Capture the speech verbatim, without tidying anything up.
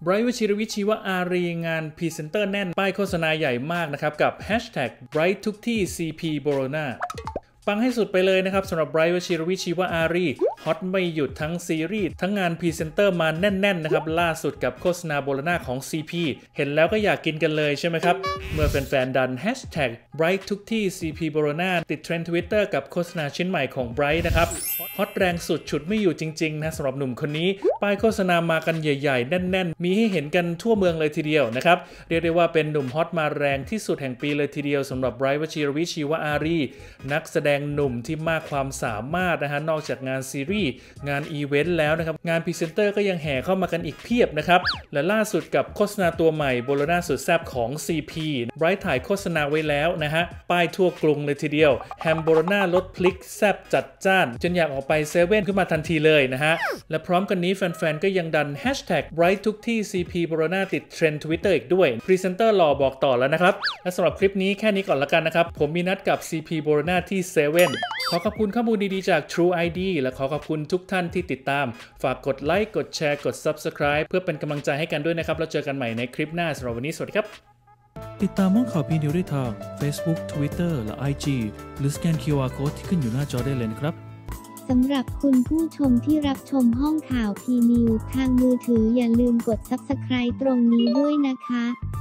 ไบรท์ วชิรวิทย์ ชีวอารีงานพรีเซนเตอร์แน่นป้ายโฆษณาใหญ่มากนะครับกับ แฮชแท็ก ไบรท์ ทุกที่ ซี พี Bolognaปังให้สุดไปเลยนะครับสำหรับไบรท์ วชิรวิทย์ ชีวอารีฮอตไม่หยุดทั้งซีรีส์ทั้งงานพรีเซนเตอร์มาแน่นๆนะครับล่าสุดกับโฆษณาโบโลนาของ ซี พี เห็นแล้วก็อยากกินกันเลยใช่ไหมครับเมื่อแฟนๆดันแฮชแท็ก ไบรท์ ทุกที่ ซี พี Bologna ติดเทรนด์ ทวิตเตอร์ กับโฆษณาชิ้นใหม่ของไบรท์นะครับฮอตแรงสุดฉุดไม่อยู่จริงๆนะสำหรับหนุ่มคนนี้ป้ายโฆษณามากันใหญ่ๆแน่นๆมีให้เห็นกันทั่วเมืองเลยทีเดียวนะครับเรียกได้ว่าเป็นหนุ่มฮอตมาแรงที่สุดแห่งปีเลยทีเดียวสำหรับไบรท์ วชิรวิทย์ ชีวอารีนักแสดงหนุ่มที่มากความสามารถนะฮะนอกจากงานซีรีส์งานอีเวนต์แล้วนะครับงานพรีเซนเตอร์ก็ยังแห่เข้ามากันอีกเพียบนะครับและล่าสุดกับโฆษณาตัวใหม่โบโลนาสุดแซ่บของ ซี พี ไบรท์ถ่ายโฆษณาไว้แล้วนะฮะป้ายทั่วกรุงเลยทีเดียวแฮมโบโลนารสพลิกแซ่บจัดจ้านจนอยากออกไปเซเว่นขึ้นมาทันทีเลยนะฮะและพร้อมกันนี้แฟนๆก็ยังดันแฮชแท็ก ไบรท์ ทุกที่ ซี พี Bologna ติดเทรนด์ ทวิตเตอร์ อีกด้วยพรีเซนเตอร์หล่อบอกต่อแล้วนะครับและสำหรับคลิปนี้แค่นี้ก่อนละกันนะครับผมมีนัดกับ ซี พี Bologna ที่เซเว่นขอขอบคุณข้อมูลดีๆจาก True ไอ ดี และขอขอบคุณทุกท่านที่ติดตามฝากกดไลค์กดแชร์กด ซับสไครบ์ เพื่อเป็นกำลังใจให้กันด้วยนะครับแล้วเจอกันใหม่ในคลิปหน้าสำหรับวันนี้สวัสดีครับติดตามห้องข่าวพีนิวได้ทาง Facebook Twitter และ ไอ จี หรือสแกน คิว อาร์ Code ที่ขึ้นอยู่หน้าจอได้เลยนะครับสำหรับคุณผู้ชมที่รับชมห้องข่าวพีนิวทางมือถืออย่าลืมกด ซับสไครบ์ ตรงนี้ด้วยนะคะ